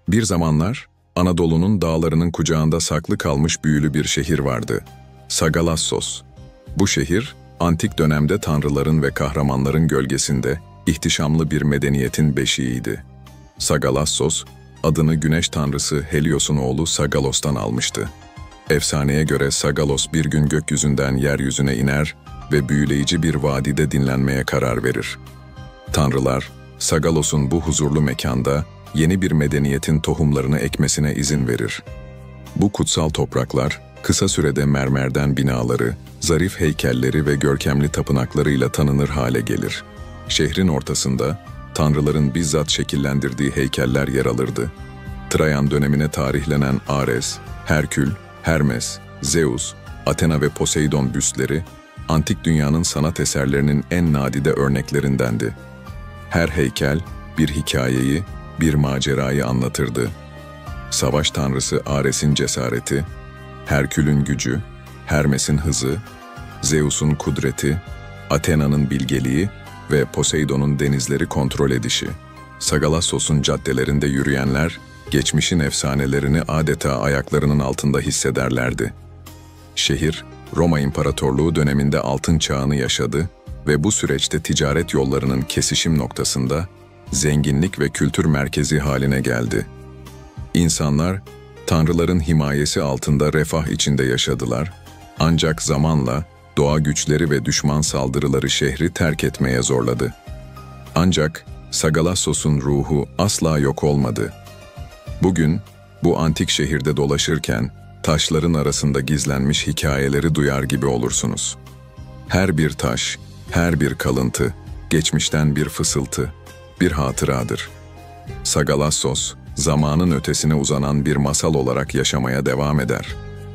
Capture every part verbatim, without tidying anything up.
Bir zamanlar Anadolu'nun dağlarının kucağında saklı kalmış büyülü bir şehir vardı. Sagalassos. Bu şehir, antik dönemde tanrıların ve kahramanların gölgesinde ihtişamlı bir medeniyetin beşiğiydi. Sagalassos, adını güneş tanrısı Helios'un oğlu Sagalos'tan almıştı. Efsaneye göre Sagalos bir gün gökyüzünden yeryüzüne iner ve büyüleyici bir vadide dinlenmeye karar verir. Tanrılar, Sagalos'un bu huzurlu mekanda yeni bir medeniyetin tohumlarını ekmesine izin verir. Bu kutsal topraklar, kısa sürede mermerden binaları, zarif heykelleri ve görkemli tapınaklarıyla tanınır hale gelir. Şehrin ortasında, tanrıların bizzat şekillendirdiği heykeller yer alırdı. Trajan dönemine tarihlenen Ares, Herkül, Hermes, Zeus, Athena ve Poseidon büstleri, antik dünyanın sanat eserlerinin en nadide örneklerindendi. Her heykel, bir hikayeyi, bir macerayı anlatırdı. Savaş tanrısı Ares'in cesareti, Herkül'ün gücü, Hermes'in hızı, Zeus'un kudreti, Athena'nın bilgeliği ve Poseidon'un denizleri kontrol edişi. Sagalassos'un caddelerinde yürüyenler, geçmişin efsanelerini adeta ayaklarının altında hissederlerdi. Şehir, Roma İmparatorluğu döneminde altın çağını yaşadı ve bu süreçte ticaret yollarının kesişim noktasında zenginlik ve kültür merkezi haline geldi. İnsanlar, tanrıların himayesi altında refah içinde yaşadılar, ancak zamanla doğa güçleri ve düşman saldırıları şehri terk etmeye zorladı. Ancak Sagalassos'un ruhu asla yok olmadı. Bugün, bu antik şehirde dolaşırken, taşların arasında gizlenmiş hikayeleri duyar gibi olursunuz. Her bir taş, her bir kalıntı, geçmişten bir fısıltı, bir hatıradır. Sagalassos, zamanın ötesine uzanan bir masal olarak yaşamaya devam eder.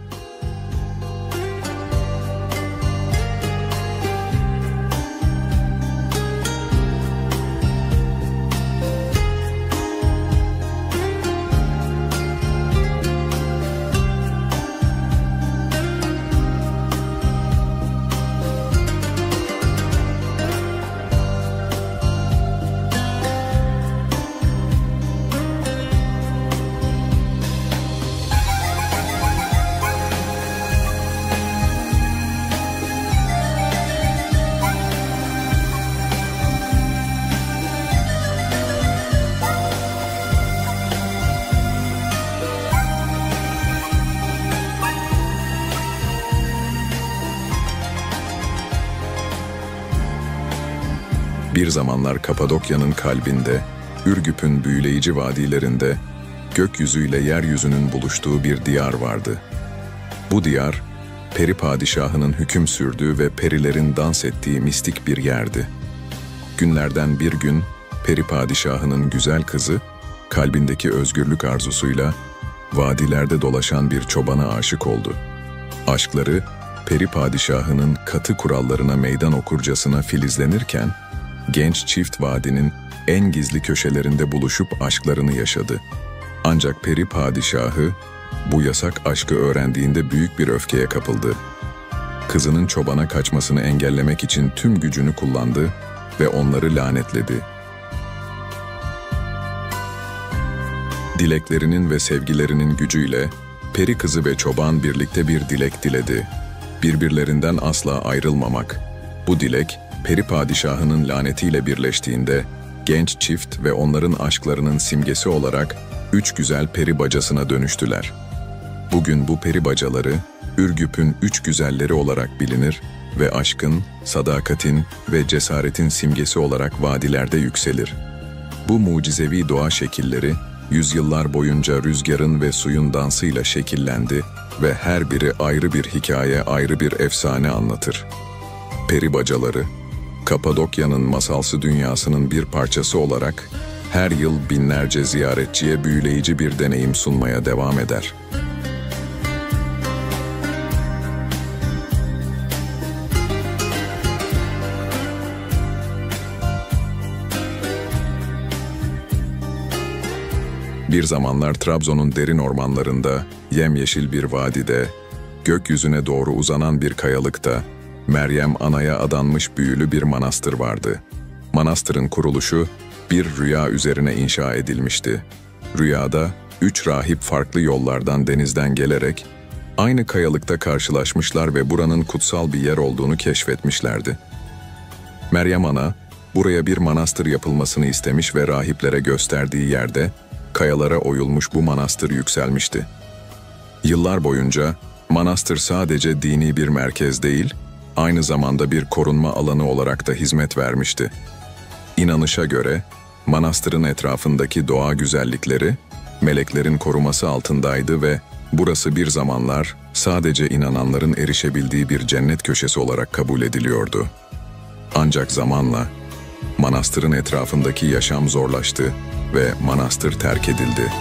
Bir zamanlar Kapadokya'nın kalbinde, Ürgüp'ün büyüleyici vadilerinde, gökyüzüyle yeryüzünün buluştuğu bir diyar vardı. Bu diyar, peri padişahının hüküm sürdüğü ve perilerin dans ettiği mistik bir yerdi. Günlerden bir gün, peri padişahının güzel kızı, kalbindeki özgürlük arzusuyla, vadilerde dolaşan bir çobana aşık oldu. Aşkları, peri padişahının katı kurallarına meydan okurcasına filizlenirken, genç çift vadinin en gizli köşelerinde buluşup aşklarını yaşadı. Ancak peri padişahı bu yasak aşkı öğrendiğinde büyük bir öfkeye kapıldı. Kızının çobana kaçmasını engellemek için tüm gücünü kullandı ve onları lanetledi. Dileklerinin ve sevgilerinin gücüyle peri kızı ve çoban birlikte bir dilek diledi. Birbirlerinden asla ayrılmamak. Bu dilek, peri padişahının lanetiyle birleştiğinde, genç çift ve onların aşklarının simgesi olarak üç güzel peri bacasına dönüştüler. Bugün bu peri bacaları, Ürgüp'ün üç güzelleri olarak bilinir ve aşkın, sadakatin ve cesaretin simgesi olarak vadilerde yükselir. Bu mucizevi doğa şekilleri, yüzyıllar boyunca rüzgarın ve suyun dansıyla şekillendi ve her biri ayrı bir hikaye, ayrı bir efsane anlatır. Peri bacaları, Kapadokya'nın masalsı dünyasının bir parçası olarak her yıl binlerce ziyaretçiye büyüleyici bir deneyim sunmaya devam eder. Bir zamanlar Trabzon'un derin ormanlarında, yemyeşil bir vadide, gökyüzüne doğru uzanan bir kayalıkta, Meryem Ana'ya adanmış büyülü bir manastır vardı. Manastırın kuruluşu bir rüya üzerine inşa edilmişti. rüyada üç rahip farklı yollardan denizden gelerek aynı kayalıkta karşılaşmışlar ve buranın kutsal bir yer olduğunu keşfetmişlerdi. Meryem Ana, buraya bir manastır yapılmasını istemiş ve rahiplere gösterdiği yerde kayalara oyulmuş bu manastır yükselmişti. Yıllar boyunca manastır sadece dini bir merkez değil, aynı zamanda bir korunma alanı olarak da hizmet vermişti. İnanışa göre manastırın etrafındaki doğa güzellikleri meleklerin koruması altındaydı ve burası bir zamanlar sadece inananların erişebildiği bir cennet köşesi olarak kabul ediliyordu. Ancak zamanla manastırın etrafındaki yaşam zorlaştı ve manastır terk edildi.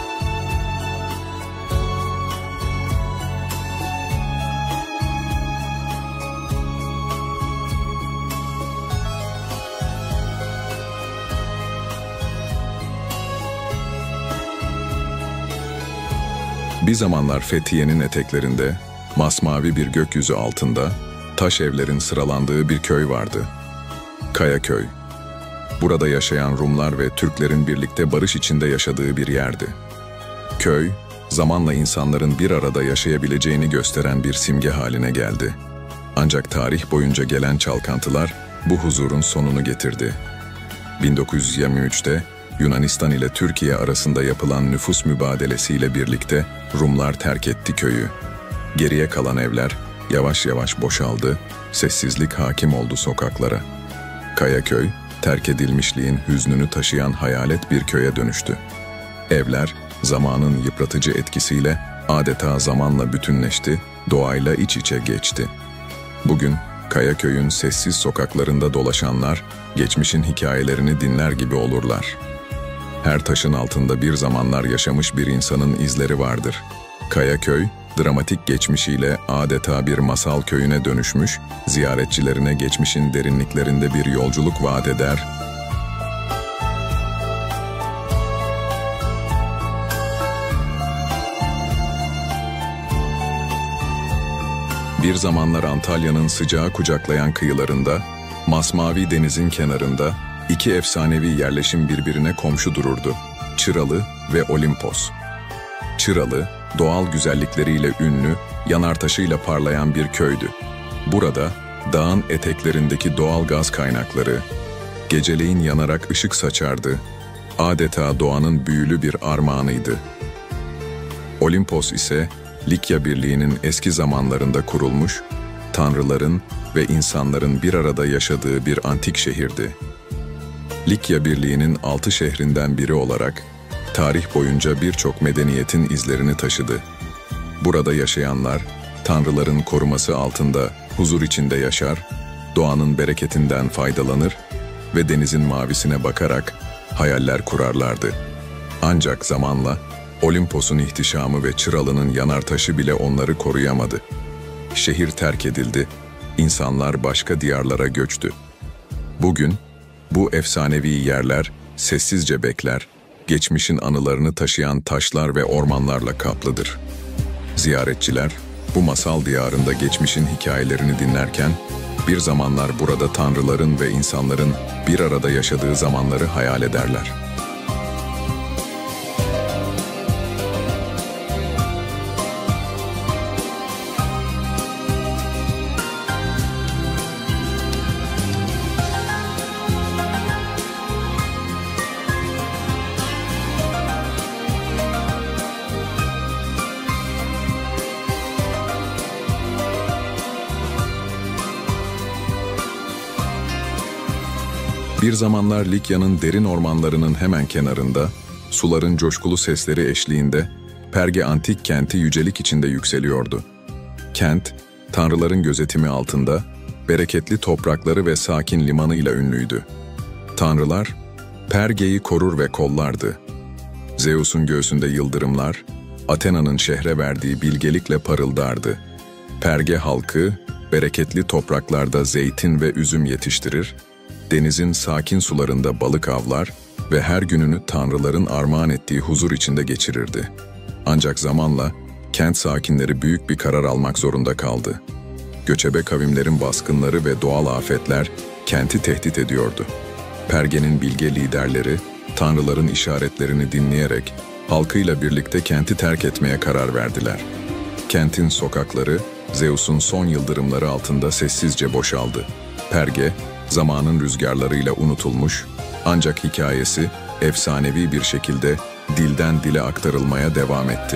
Bir zamanlar Fethiye'nin eteklerinde, masmavi bir gökyüzü altında, taş evlerin sıralandığı bir köy vardı. Kayaköy. Burada yaşayan Rumlar ve Türklerin birlikte barış içinde yaşadığı bir yerdi. Köy, zamanla insanların bir arada yaşayabileceğini gösteren bir simge haline geldi. Ancak tarih boyunca gelen çalkantılar bu huzurun sonunu getirdi. bin dokuz yüz yirmi üçte Yunanistan ile Türkiye arasında yapılan nüfus mübadelesiyle birlikte Rumlar terk etti köyü. Geriye kalan evler yavaş yavaş boşaldı, sessizlik hakim oldu sokaklara. Kayaköy, terk edilmişliğin hüznünü taşıyan hayalet bir köye dönüştü. Evler, zamanın yıpratıcı etkisiyle adeta zamanla bütünleşti, doğayla iç içe geçti. Bugün, Kayaköy'ün sessiz sokaklarında dolaşanlar, geçmişin hikayelerini dinler gibi olurlar. Her taşın altında bir zamanlar yaşamış bir insanın izleri vardır. Kayaköy, dramatik geçmişiyle adeta bir masal köyüne dönüşmüş, ziyaretçilerine geçmişin derinliklerinde bir yolculuk vaat eder. Bir zamanlar Antalya'nın sıcağı kucaklayan kıyılarında, masmavi denizin kenarında, İki efsanevi yerleşim birbirine komşu dururdu. Çıralı ve Olimpos. Çıralı, doğal güzellikleriyle ünlü, yanartaşıyla parlayan bir köydü. Burada, dağın eteklerindeki doğal gaz kaynakları, geceleyin yanarak ışık saçardı. Adeta doğanın büyülü bir armağanıydı. Olimpos ise, Likya Birliği'nin eski zamanlarında kurulmuş, tanrıların ve insanların bir arada yaşadığı bir antik şehirdi. Likya Birliği'nin altı şehrinden biri olarak, tarih boyunca birçok medeniyetin izlerini taşıdı. Burada yaşayanlar, tanrıların koruması altında huzur içinde yaşar, doğanın bereketinden faydalanır ve denizin mavisine bakarak hayaller kurarlardı. Ancak zamanla, Olimpos'un ihtişamı ve Çıralı'nın yanartaşı bile onları koruyamadı. Şehir terk edildi, insanlar başka diyarlara göçtü. Bugün, bu efsanevi yerler sessizce bekler, geçmişin anılarını taşıyan taşlar ve ormanlarla kaplıdır. Ziyaretçiler, bu masal diyarında geçmişin hikayelerini dinlerken, bir zamanlar burada tanrıların ve insanların bir arada yaşadığı zamanları hayal ederler. Bir zamanlar Likya'nın derin ormanlarının hemen kenarında, suların coşkulu sesleri eşliğinde, Perge antik kenti yücelik içinde yükseliyordu. Kent, tanrıların gözetimi altında, bereketli toprakları ve sakin limanıyla ünlüydü. Tanrılar, Perge'yi korur ve kollardı. Zeus'un göğsünde yıldırımlar, Athena'nın şehre verdiği bilgelikle parıldardı. Perge halkı, bereketli topraklarda zeytin ve üzüm yetiştirir, denizin sakin sularında balık avlar ve her gününü tanrıların armağan ettiği huzur içinde geçirirdi. Ancak zamanla kent sakinleri büyük bir karar almak zorunda kaldı. Göçebe kavimlerin baskınları ve doğal afetler kenti tehdit ediyordu. Perge'nin bilge liderleri, tanrıların işaretlerini dinleyerek halkıyla birlikte kenti terk etmeye karar verdiler. Kentin sokakları, Zeus'un son yıldırımları altında sessizce boşaldı. Perge, zamanın rüzgarlarıyla unutulmuş, ancak hikayesi efsanevi bir şekilde dilden dile aktarılmaya devam etti.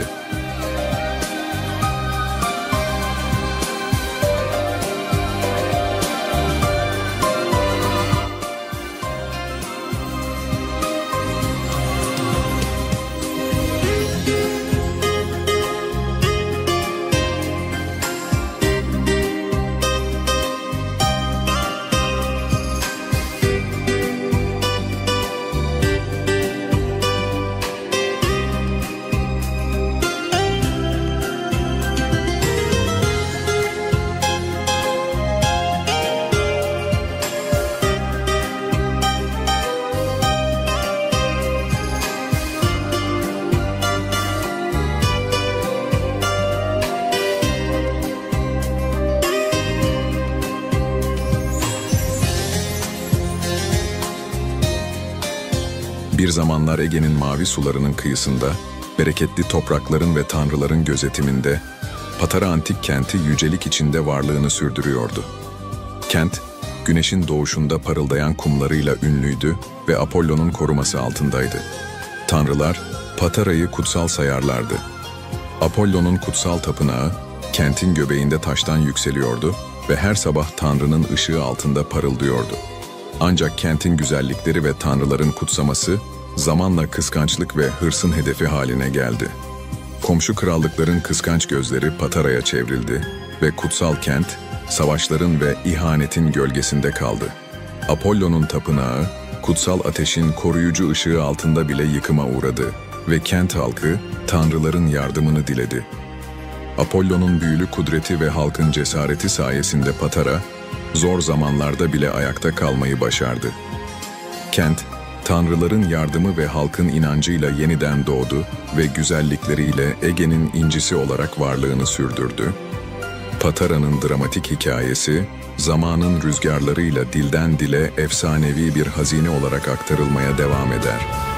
Bir zamanlar Ege'nin mavi sularının kıyısında, bereketli toprakların ve tanrıların gözetiminde, Patara antik kenti yücelik içinde varlığını sürdürüyordu. Kent, güneşin doğuşunda parıldayan kumlarıyla ünlüydü ve Apollo'nun koruması altındaydı. Tanrılar, Patara'yı kutsal sayarlardı. Apollo'nun kutsal tapınağı, kentin göbeğinde taştan yükseliyordu ve her sabah Tanrı'nın ışığı altında parıldıyordu. Ancak kentin güzellikleri ve tanrıların kutsaması zamanla kıskançlık ve hırsın hedefi haline geldi. Komşu krallıkların kıskanç gözleri Patara'ya çevrildi ve kutsal kent savaşların ve ihanetin gölgesinde kaldı. Apollo'nun tapınağı kutsal ateşin koruyucu ışığı altında bile yıkıma uğradı ve kent halkı tanrıların yardımını diledi. Apollo'nun büyülü kudreti ve halkın cesareti sayesinde Patara zor zamanlarda bile ayakta kalmayı başardı. Kent, tanrıların yardımı ve halkın inancıyla yeniden doğdu ve güzellikleriyle Ege'nin incisi olarak varlığını sürdürdü. Patara'nın dramatik hikayesi, zamanın rüzgarlarıyla dilden dile efsanevi bir hazine olarak aktarılmaya devam eder.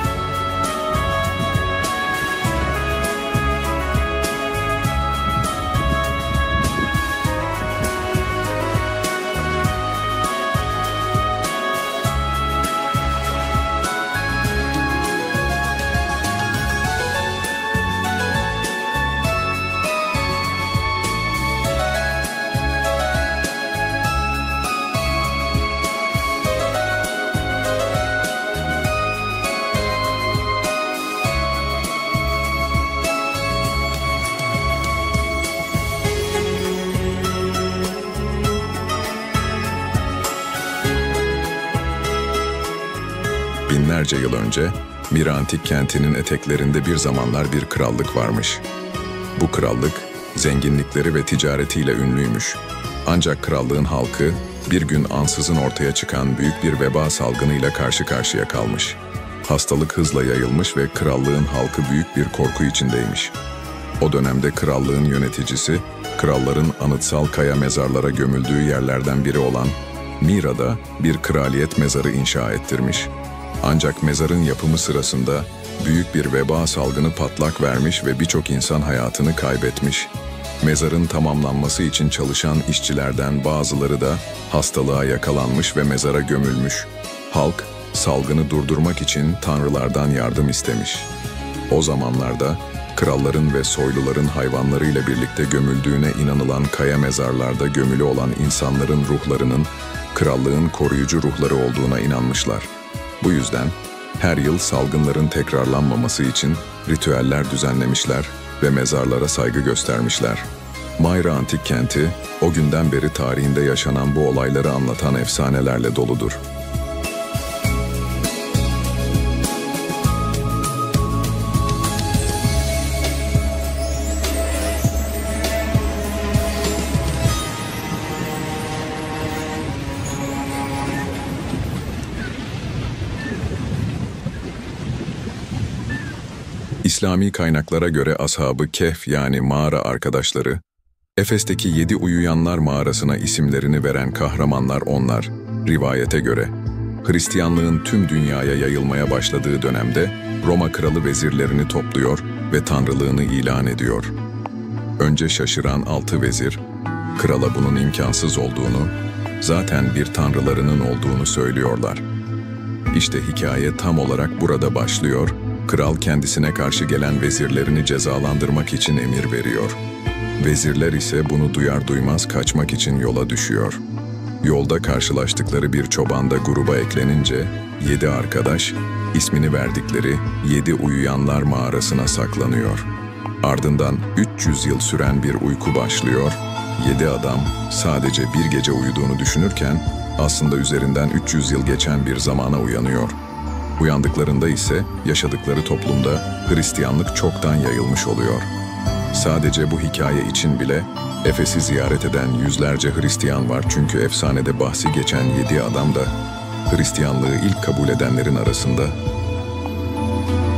Binlerce yıl önce, Mira antik kentinin eteklerinde bir zamanlar bir krallık varmış. Bu krallık, zenginlikleri ve ticaretiyle ünlüymüş. Ancak krallığın halkı, bir gün ansızın ortaya çıkan büyük bir veba salgınıyla karşı karşıya kalmış. Hastalık hızla yayılmış ve krallığın halkı büyük bir korku içindeymiş. O dönemde krallığın yöneticisi, kralların anıtsal kaya mezarlara gömüldüğü yerlerden biri olan Mira'da bir kraliyet mezarı inşa ettirmiş. Ancak mezarın yapımı sırasında büyük bir veba salgını patlak vermiş ve birçok insan hayatını kaybetmiş. Mezarın tamamlanması için çalışan işçilerden bazıları da hastalığa yakalanmış ve mezara gömülmüş. Halk, salgını durdurmak için tanrılardan yardım istemiş. O zamanlarda kralların ve soyluların hayvanlarıyla birlikte gömüldüğüne inanılan kaya mezarlarda gömülü olan insanların ruhlarının krallığın koruyucu ruhları olduğuna inanmışlar. Bu yüzden her yıl salgınların tekrarlanmaması için ritüeller düzenlemişler ve mezarlara saygı göstermişler. Mayra antik kenti, o günden beri tarihinde yaşanan bu olayları anlatan efsanelerle doludur. İslami kaynaklara göre Ashab-ı Kehf yani mağara arkadaşları, Efes'teki yedi uyuyanlar mağarasına isimlerini veren kahramanlar onlar, rivayete göre. Hristiyanlığın tüm dünyaya yayılmaya başladığı dönemde Roma kralı vezirlerini topluyor ve tanrılığını ilan ediyor. Önce şaşıran altı vezir, krala bunun imkansız olduğunu, zaten bir tanrılarının olduğunu söylüyorlar. İşte hikaye tam olarak burada başlıyor. Kral kendisine karşı gelen vezirlerini cezalandırmak için emir veriyor. Vezirler ise bunu duyar duymaz kaçmak için yola düşüyor. Yolda karşılaştıkları bir çoban da gruba eklenince yedi arkadaş ismini verdikleri yedi uyuyanlar mağarasına saklanıyor. Ardından üç yüz yıl süren bir uyku başlıyor. Yedi adam sadece bir gece uyuduğunu düşünürken aslında üzerinden üç yüz yıl geçen bir zamana uyanıyor. Uyandıklarında ise yaşadıkları toplumda Hristiyanlık çoktan yayılmış oluyor. Sadece bu hikaye için bile Efes'i ziyaret eden yüzlerce Hristiyan var, çünkü efsanede bahsi geçen yedi adam da Hristiyanlığı ilk kabul edenlerin arasında.